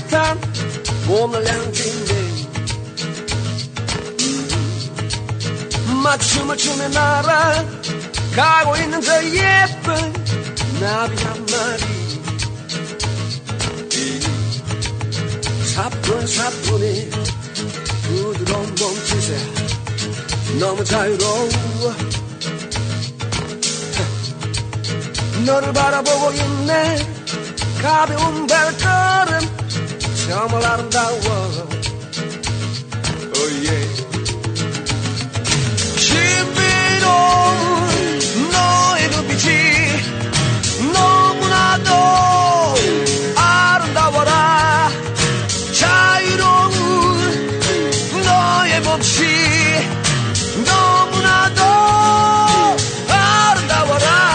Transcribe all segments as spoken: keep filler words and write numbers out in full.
따뜻한 봄날 향기인데 맞춤을 추며 날아가고 있는 저 예쁜 나비 한 마리 사뿐사뿐히 부드러운 몸짓에 너무 자유로워 너를 바라보고 있네 가벼운 발걸음 정말 아름다워 oh yeah. 신비로운 너의 눈빛이 너무나도 아름다워라 자유로운 너의 몸짓 너무나도 아름다워라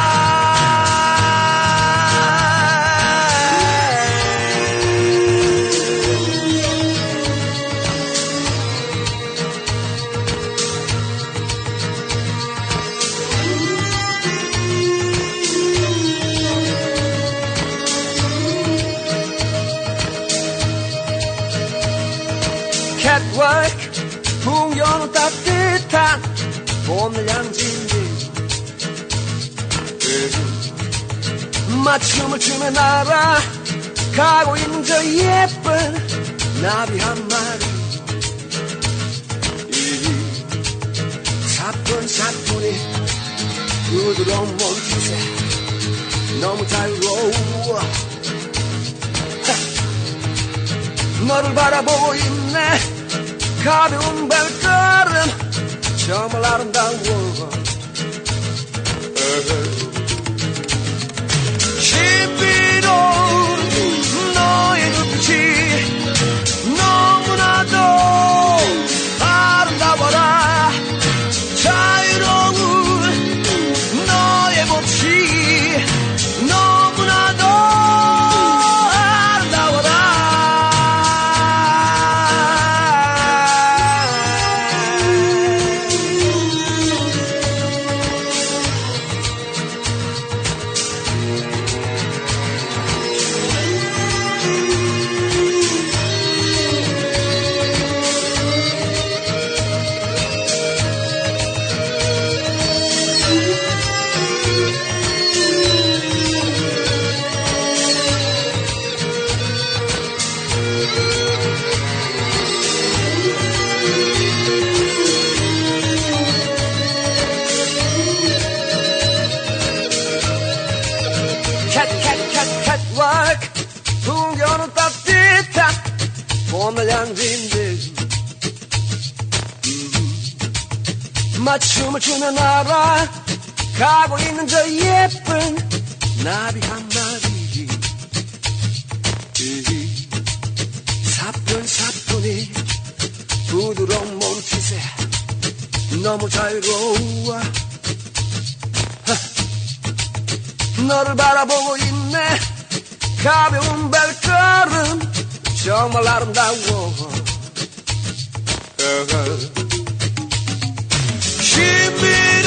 Catwalk 풍경은 따뜻한 봄날 향기인데 맞춤을 추며 날아가고 있는 저 예쁜 나비 한 마리 사뿐사뿐히 부드러운 몸짓에 너무 자유로워 너를 바라보고 있네 가벼운 발걸음 정말 아름다워 신비로운 너의 눈빛이 너무나도 아름다워라 자유로운 너의 몸짓 너무나도 풍경은 따뜻한 봄날 향기인데 맞춤을 추며 날아가고 있는 저 예쁜 나비 한 마리 사뿐사뿐히 부드러운 몸짓에 너무 자유로워 너를 바라보고 있네 가벼운 발걸음 정말 아름다워 신비